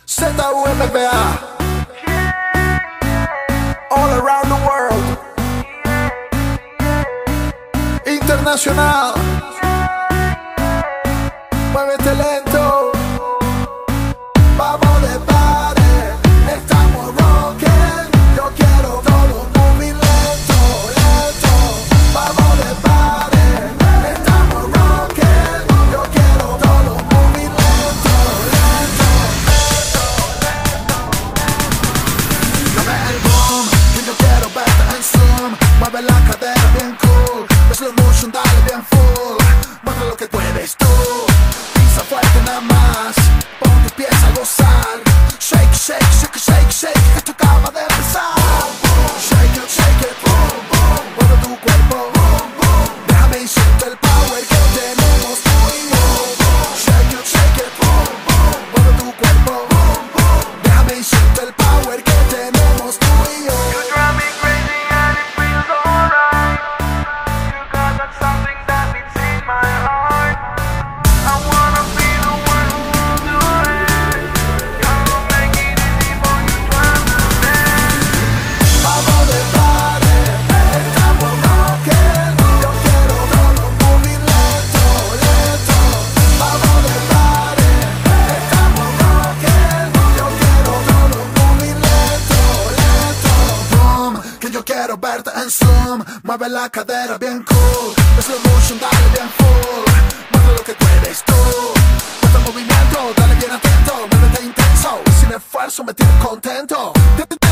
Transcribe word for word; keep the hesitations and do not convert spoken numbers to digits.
Z U M B A, all around the world, internacional. Muévete lento, vamos de party, estamos rocking. Yo quiero todo muy lento, lento. Vamos de party, estamos rocking. Yo quiero todo muy lento, lento, lento, lento. Dame el boom, que yo quiero verte en zoom. Mueve la cadera bien cool, slow motion, dale bien full. Mueve lo que puedes tú. Fuerte nada más, pon tus pies a gozar. Shake, shake, shake, shake, shake, esto acaba de empezar. Shake it, shake it, boom, boom. Mueve tu cuerpo, boom, boom. Déjame y siento el power que tenemos tú y yo. Shake it, shake it, boom, boom. Mueve tu cuerpo, boom, boom. Déjame y siento el power que tenemos tú y yo. You drive me crazy and it feels alright. You got that something that beats in my heart. I wanna be the one who will do it. Gonna make it easy for you to understand. Vamos de party, estamos rocking. Yo quiero todo muy lento, lento. Vamos de party, estamos rocking. Yo quiero todo muy lento, lento. Boom, que yo quiero verte en zoom. Mueve la cadera bien cool, slow motion, dale bien full. Mueve lo que puedes tú. Este movimiento, dale bien atento. Muévete intenso, sin esfuerzo me tienes contento.